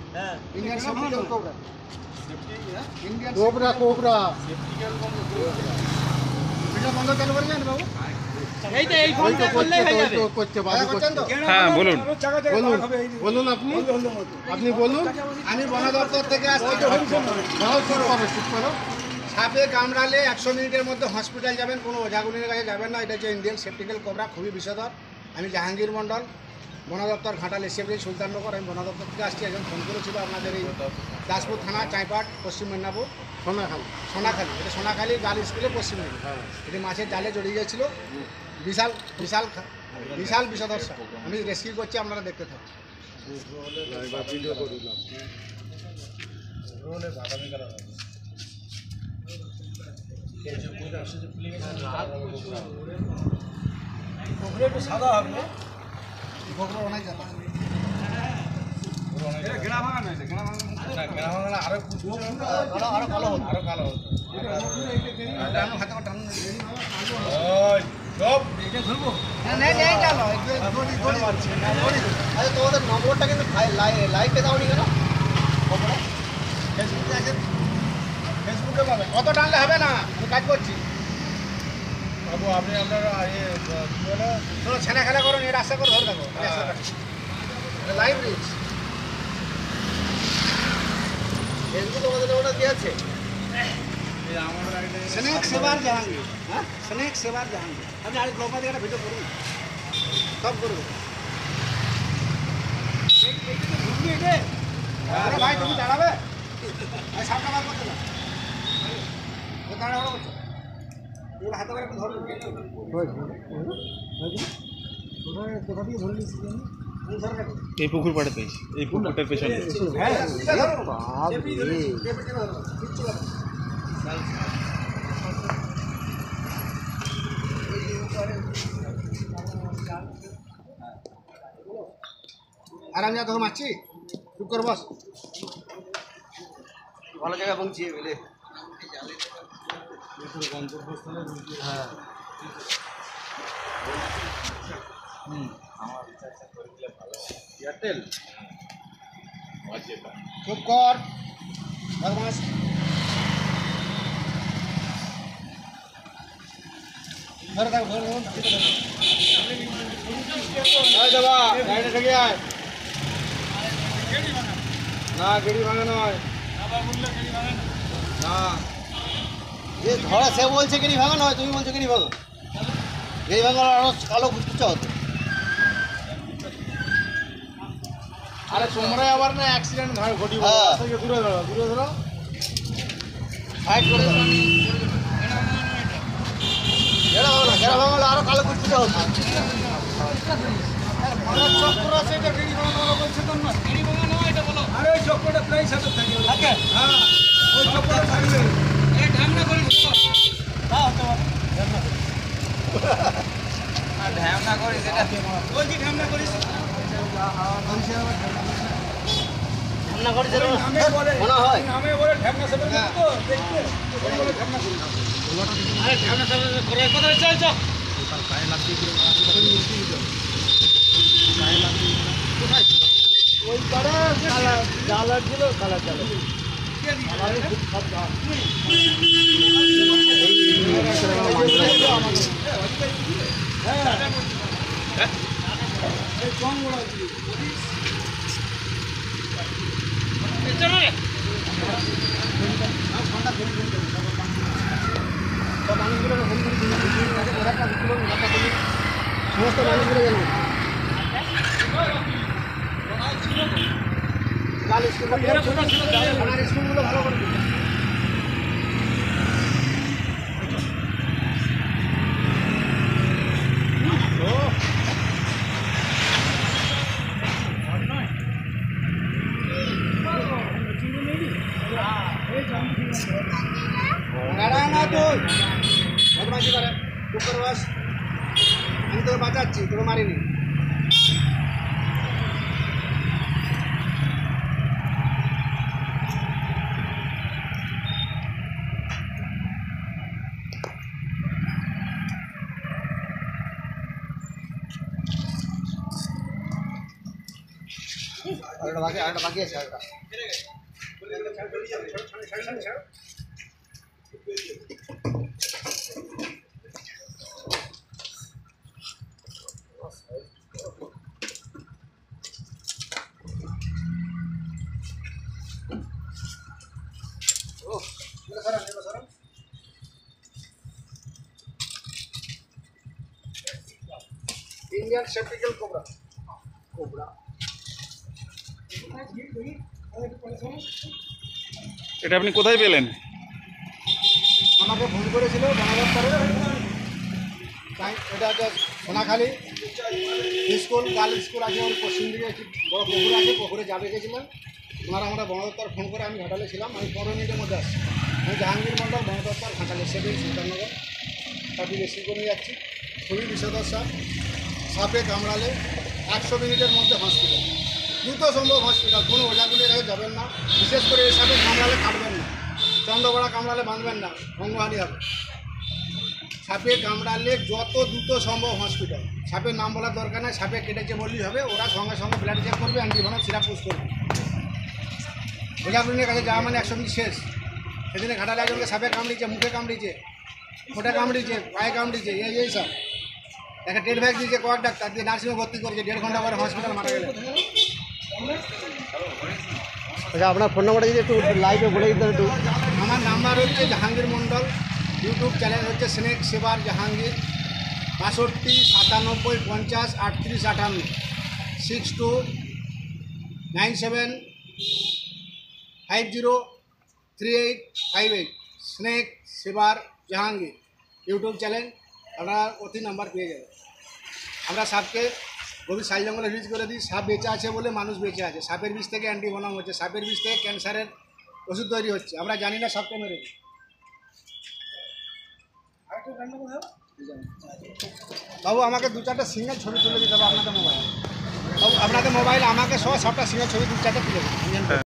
Indian spectacled cobra Indian cobra cobra এটা বন্ধ কেন করবেন বাবু? এই তো এই ফোনটা করলেই হয়ে যাবে। করতে বাবু করছেন তো? হ্যাঁ বলুন বলুন আপনি বলুন। আমি বন দপ্তর থেকে আসছি। সাপে কামড়ালে 100 মিনিটের মধ্যে হসপিটাল যাবেন, কোনো ওঝাগুলির কাছে যাবেন না। এটা হচ্ছে ইন্ডিয়ান সেপ্টিক্যাল কোবরা, খুবই বিষধর। আমি জাহাঙ্গীর মণ্ডল, বন দপ্তর ঘাটাল এসএফডি সুলতাননগর। আমি বন দপ্তর থেকে আসছি। একজন ফোন করেছিল আপনাদের এই দাসপুর থানা, চাইপাট, পশ্চিম মেদিনীপুর, সোনাখালী। এটা সোনাখালী গার্ল স্কুলে পশ্চিম মেদিনীপুর। এটি মাছের জালে জড়িয়ে গেছিলো। বিশাল বিশাল বিশাল বিষধর সাপ। আমি রেস্কিউ করছি, আপনারা দেখতে থাকুন। একটু সাদা হবে, অনেক জানা গেড়া ভাঙা নয়, গেড়া ভাঙা আরো কালো হতো, আরো কালো হতো। তোমাদের নম্বরটা কিন্তু লাইভে দাওনি কেন? ফেসবুকে আছে, ফেসবুকে পাবে। কত টানলে হবে না, আমি কাজ করছি বাবু। আপনি আপনারা ছেনা খেলা করুন, এই রাস্তা করে ধরে থাকো। লাইভ রিচ ফেসবুক আমাদের ওটা দিয়ে আছে। স্নেক সেবার জাহাঙ্গীর, হ্যাঁ স্নেক সেবার জাহাঙ্গীর। আপনি আর ব্লগা দিয়ে একটা ভিডিও করুন, সব করুন। ভাই তুমি দাঁড়াবে, সামনে বার করতে না, দাঁড়া করছো হাতে করে ধরবে। কোথা দিয়ে ধরে নিচ্ছি এই পুকুর পাড়ে পেয়েছি, এই পুকুরটার পেছনে। আরাম যা তোকে মারছি, চুপ কর বস। ভালো জায়গা পৌঁছি বুঝলে। হ্যাঁ এয়ারটেল চুপ কর বদমাস। ধরে থাক, ধরে না গেড়ি ভাঙা নয় না, যে ধরা সে বলছে গেড়ি ভাঙা নয়, তুমি বলছো গেড়ি ভাঙা। গেড়ি ভাঙা আরো কালো কুচকুচা হতো। আরে তোমরা আবার না অ্যাক্সিডেন্ট ঘটিব, দূরে ধরো, দূরে ধরো, সাইড করে ধরো। ঘেরা ভাঙলে আরো কালো কুচকুচা হতো। চক্র আছে, এটা গেড়ি ভাঙা বলছে তো না, গেড়ি ভাঙা নয় এটা বলো। আরে ওই চক্রটা প্রায় সাথে থাকে, হ্যাঁ ওই চক্রটা থাকবে। এই ঢামনা করিস না, হতে পারে ঢামনা করিস, এটা বলছি ঢামনা করিস, ঢামনা করিস মনে হয় নামে বলে ঢামনা সেবে তো দেখতে বলে ঢামনা করিস। আরে ঢামনা সেবে করে কথা চল চল গায়ে লাগতে দিও, গায়ে লাগতে কোথায় ছিল ওই পাড়া কালা জালা ছিল, কালা জালা আমারে খুব সব দাম হ্যাঁ এই কোন বড় দিই চলো রে ঠান্ডা ফোন ফোন করুন, সব মানুষগুলো ফোন করে দিন, ওরা দিলো ওরা দিলো সমস্ত মানুষগুলো গেল লাল স্কুল ছোট ছিল, আমার স্কুলগুলো ভালো করে দিল। না তুই বদমাশি করে চুপ করে বস, আমি তোকে বাঁচাচ্ছি, তোকে মারিনি। বাকি আরেকটা বাকি আছে আরেকটা। Indian spectacled cobra. এটা আপনি কোথায় পেলেন? আমাকে ফোন করেছিল বনদপ্তরে, তাই এটা হচ্ছে সোনাখালি স্কুল গার্লস স্কুল আছে, ওর পশ্চিম দিকে একটি বড় পুকুর আছে, পুকুরে যাবে গেছিলাম। ওনারা আমরা বনদপ্তর ফোন করে আমি ঘাটালে ছিলাম, আমি 15 মিনিটের মধ্যে আসছি। আমি জাহাঙ্গীর মন্ডল, বনদপ্তর ঘাটালে সেদিন সুলতাননগর তাকে রেসিভ করে নিয়ে যাচ্ছি। খুবই বিষধর সাপ, সাপে কামড়ালে 100 মিনিটের মধ্যে হসপিটাল, দ্রুত সম্ভব হসপিটাল। কোনো ওঝাগুলির কাছে যাবেন না, বিশেষ করে এই সাপে কামড়ালে কাটবেন না, চন্দ্রগড়া কামড়ালে বাঁধবেন না, অঙ্গহানি হবে। সাপে কামড়ালে যত দ্রুত সম্ভব হসপিটাল। সাপের নাম বলার দরকার নাই, সাপে কেটেছে বললেই হবে, ওরা সঙ্গে সঙ্গে ব্লাড চেক করবে, অ্যান্টিভেনম সিরাপ পুশ করবে। ওঝাগুলির কাছে যাওয়া মানে 100 মিনিট শেষ। সেদিনে ঘাটালে একজনকে সাপে কামড়িয়েছে, মুখে কামড়িয়েছে, ঠোঁটে কামড়িয়েছে, পায়ে কামড়িয়েছে, এই সব। একটা ডেড ব্যাগ দিয়েছে কয়েক ডাক্তার দিয়ে, নার্সিংহোমে ভর্তি করেছে, 1.5 ঘন্টা পরে হসপিটাল মারা গেল। আচ্ছা, আপনার ফোন নাম্বারটা যদি একটু লাইভে বলে দিতেন একটু। আমার নাম্বার হচ্ছে জাহাঙ্গীর মন্ডল, ইউটিউব চ্যানেল হচ্ছে স্নেক সেবার জাহাঙ্গীর, 62 97 50 38 58, 62 97 50 38 58, স্নেক সেবার জাহাঙ্গীর ইউটিউব চ্যানেল। আপনারা অতি নাম্বার পেয়ে যাবেন। আমরা সাপকে গভীর সাই জঙ্গলে রিলিজ করে দিই। সাপ বেঁচে আছে বলে মানুষ বেঁচে আছে। সাপের বিষ থেকে অ্যান্টিভেনম হচ্ছে, সাপের বিষ থেকে ক্যান্সারের ওষুধ তৈরি হচ্ছে। আমরা জানি না সাপকে মেরে দিই। বাবু আমাকে 2-4টা সিঙ্গেল ছবি তুলে দিতে হবে আপনাদের মোবাইল। বাবু আপনাদের মোবাইল আমাকে সব 7টা সিঙ্গেল ছবি 2-4টা তুলে দেবেন।